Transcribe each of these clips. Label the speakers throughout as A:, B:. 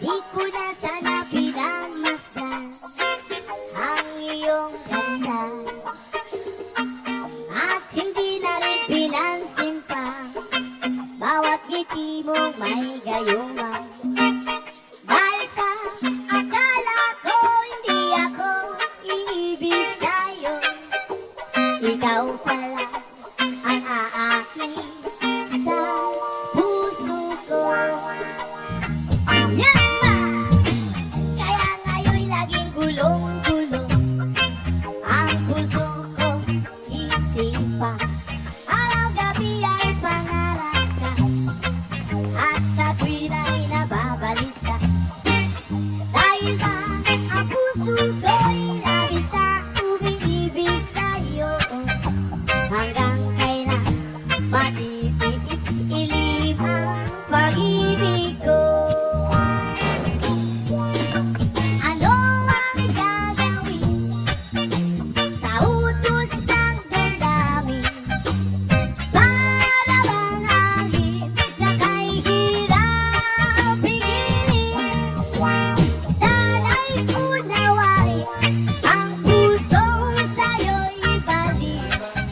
A: Di ko na sana pinagmasdan ang iyong ganda, at hindi na rin pinansin pa bawat ngiti mong may gayuma. Dahil sa akala ko hindi ako iibig sa'yo, ikaw pala ang aaki sa puso ko. Yes, ma! Kaya ngayon'y laging gulong-gulong ang puso ko isipa. Araw-gabi ay pangarap ka, at sa tuwin ay nababalisa. Dahil ba ang puso ko'y labis na umiibig sa'yo, hanggang kailan matitiis ilib ang pag-ibig ko. Ano ang gagawin sa utos ng damdamin? Para bang hangin na kay hirap pigilin? Sana'y unawain ang puso sa'yo'y balik.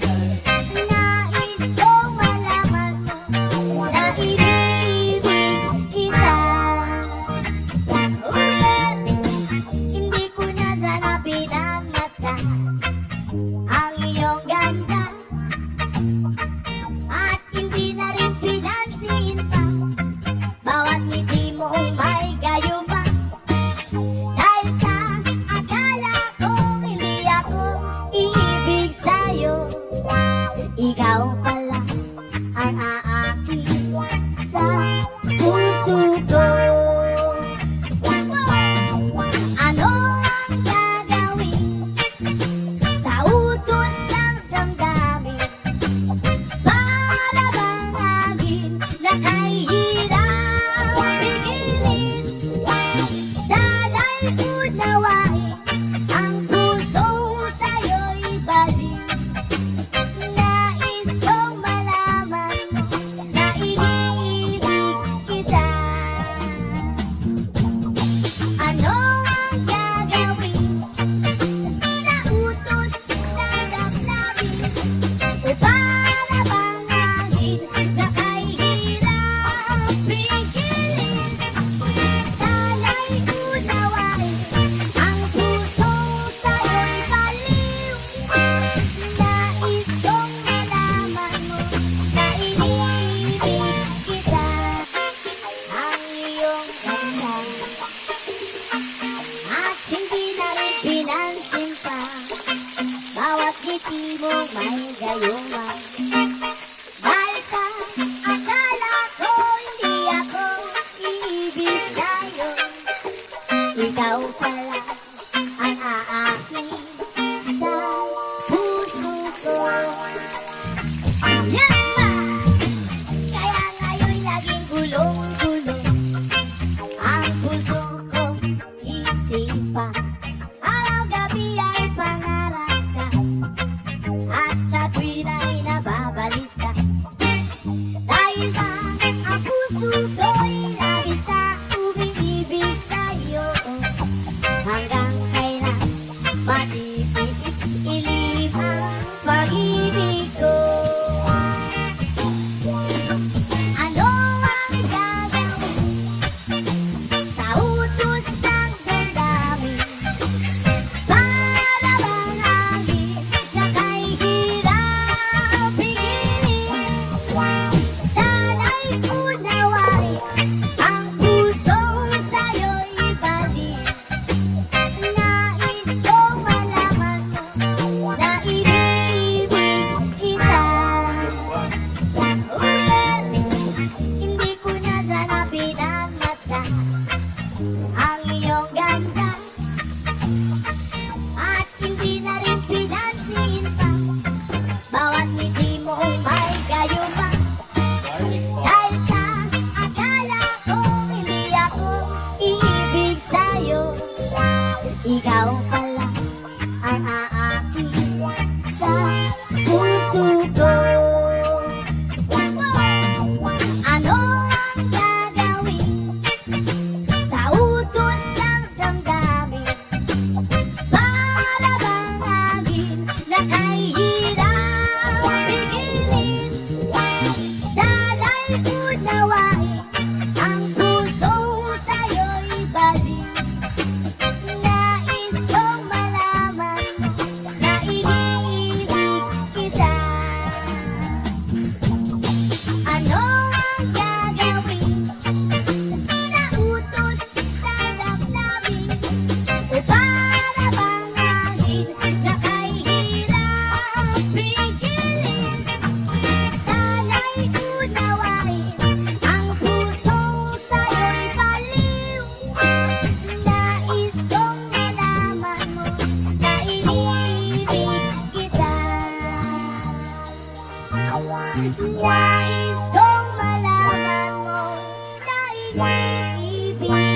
A: Nais kong malaman mo na iniibig kita. Hindi ko na sana pinagmasdan ang iyong ganda, at hindi na rin pinansin pa bawat ngiti mong may gayuma. Dahil sa akala kong hindi ako iibig sa'yo, ikaw pala ang aaki sa puso ko. Ano ang gagawin sa utos ng damdamin? Para bang hangin na kay hirap pigilin? Sana'y unawain ang puso sa'yo'y balik. Nais kong malaman mo na iniibig kita. Ano ang gagawin sa utos na damdamin? O para bang hangin na kay hirap pigilin? Sana'y unawain ang puso sa'yo'y baliw. Nais kong malaman mo na iniibig kita. Ang iyong ganda, at hindi na rin pinansin pa bawat ngiti mong may gayuma. Dahil sa akala ko hindi ako iibig sa'yo, ikaw pala ang aaki sa puso ko. Yes, ma! Kaya ngayon'y laging gulong-gulong ang puso ko isipa. Araw-gabi ay pangarap ka, at sa tuwin ay nababalisa. Dahil ba ang puso ko'y labis na umiibig sa'yo, hanggang kailan matitiis ilib ang pag-ibig ko. Ano ang gagawin sa utos ng damdamin? Para bang hangin na kay hirap pigilin? Sana'y unawain ang puso sa'yo'y balik. Nais kong malaman mo na iniibig kita. Hindi ko na sana pinagmasdan ang iyong ganda, at hindi na rin pinansin pa bawat ngiti mong may gayuma. Dahil sa akala kong hindi ako iibig sa'yo, ikaw pala ang aaki sa puso ko. Ano ang gagawin sa unawain ang puso sa'yo'y balik. Nais kong malaman mo na iniibig kita. Ano ang gagawin sa utos na damdamin? O para bang hangin na kay hirap pigilin? Sana'y unawain ang puso sa'yo'y baliw. Nais kong malaman mo na iniibig kita. Nais kong malaman mo na iniibig